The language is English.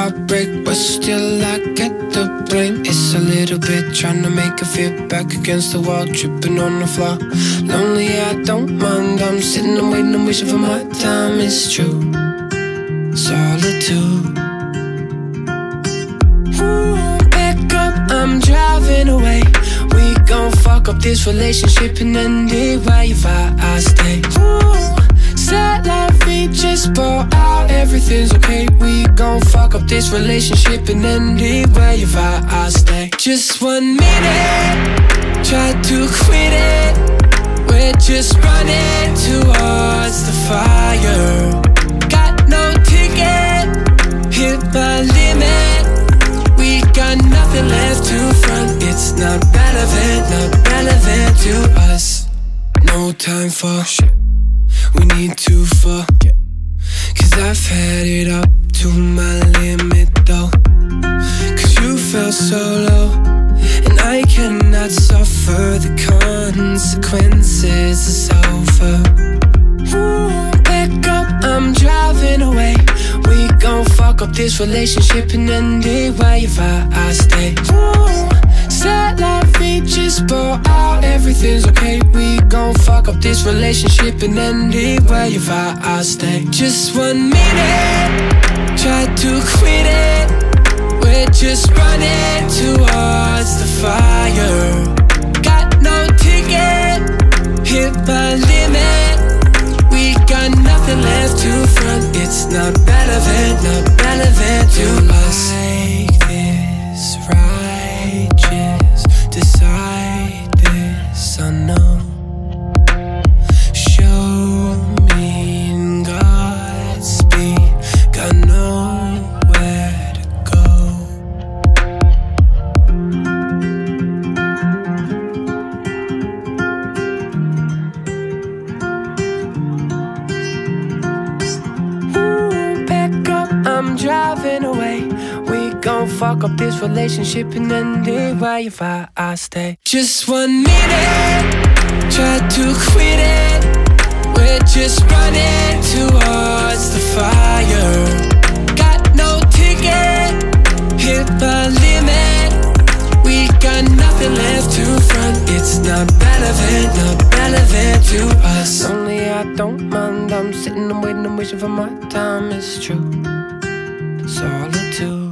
heartbreak, but still I get the blame. It's a little bit trying to make her feel back against the wall, tripping on the floor. Lonely, I don't mind. I'm sitting and waiting and wishing for my time. It's true. Solitude. Back up, I'm driving away. We gon' fuck up this relationship and end it while you fight, I stay. Sad life, we just brought out, everything's okay. We gon' fuck up this relationship and end it while you fight, I stay. Just 1 minute, try to quit it. We're just running towards the fire. Got no ticket, hit my limit. We got nothing left to front. It's not relevant to us. No time for shit we need to forget, 'cause I've had it up to my limit though. 'Cause you felt so low, and I cannot suffer the consequences. It's over. Back up, I'm driving away. We gon' fuck up this relationship and end it while you fight, I stay. Sad life, we just brought out, everything's okay. We gon' fuck up this relationship and end it while you fight, I stay. Just 1 minute, try to quit it. We're just running towards the fire. Got no ticket, hit my limit. We got nothing left to front. It's not relevant to us. Like this, righteous, decide this, I know. Show me in God's speed, got nowhere to go. Back up, I'm driving away. We gon' fuck up this relationship and end it while you fight, I stay. Just 1 minute, try to quit it. We're just running towards the fire. Got no ticket, hit my limit. We got nothing left to front. It's not relevant to us. Only I don't mind. I'm sitting and waiting and wishing for my time. It's true. Solitude.